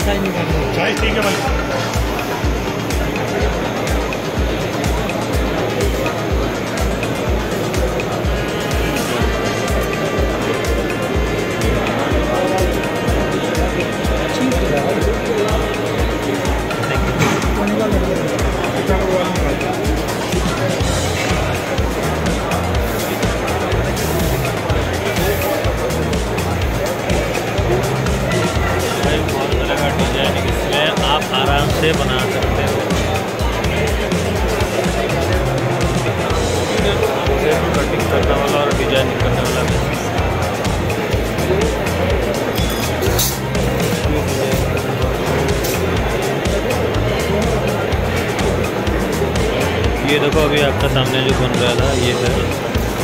चाय नहीं करना। चाय ठीक है भाई। आप आराम से बना सकते हो। कटिंग करने वाला और डिजाइनिंग करने वाला ये देखो अभी आपका सामने जो बन रहा था ये है।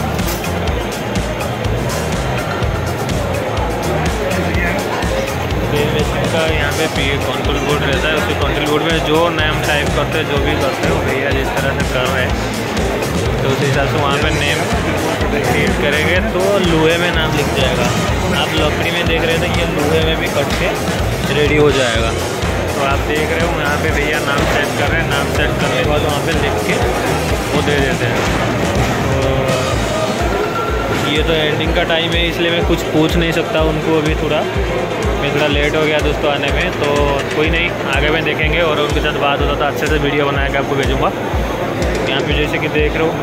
का यहाँ पे कंट्रोल बोर्ड रहता है, उसी कंट्रोल बोर्ड में जो नेम टाइप करते हैं, जो भी करते हो भैया जिस तरह से कर रहे हैं तो उस हिसाब से वहाँ पे नेम फीड करेंगे तो लोहे में नाम लिख जाएगा। आप लकड़ी में देख रहे थे, ये लोहे में भी कट के रेडी हो जाएगा। तो आप देख रहे हो यहाँ पे भैया नाम सेट कर रहे हैं। नाम सेट करने के बाद वहाँ पे लिख के वो दे देते हैं। तो ये तो एंडिंग का टाइम है, इसलिए मैं कुछ पूछ नहीं सकता उनको। अभी मैं थोड़ा लेट हो गया दोस्तों आने में, तो कोई नहीं, आगे में देखेंगे और उनके साथ बात होता था, अच्छे से वीडियो बना के आपको भेजूँगा। यहाँ पे जैसे कि देख रहे हो,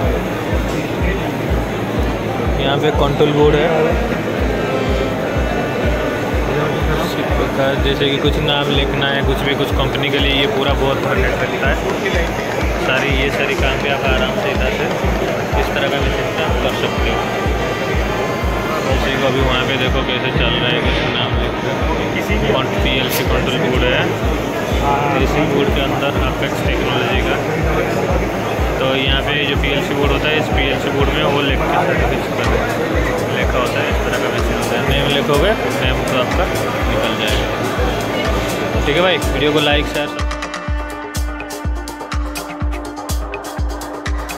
यहाँ पे कंट्रोल बोर्ड है। जैसे कि कुछ नाम लिखना है, कुछ भी, कुछ कंपनी के लिए ये पूरा बहुत परफेक्ट लगता है। ये सारी काम भी आप आराम से इधर से इस तरह का भी सिस्टम कर सकते हो। जैसे को अभी वहाँ पे देखो कैसे चल रहा है, कैसे नाम लिख रहा है। PLC कंट्रोल बोर्ड है, इसी बोर्ड के अंदर अपेक्स टेक्नोलॉजी का। तो यहाँ पे जो PLC बोर्ड होता है, इस PLC बोर्ड में वो लिखा होता है, इस तरह का मैसेज होता है। नेम लिखोगे, नेम तो आपका निकल जाएगा। ठीक है भाई, वीडियो को लाइक शेयर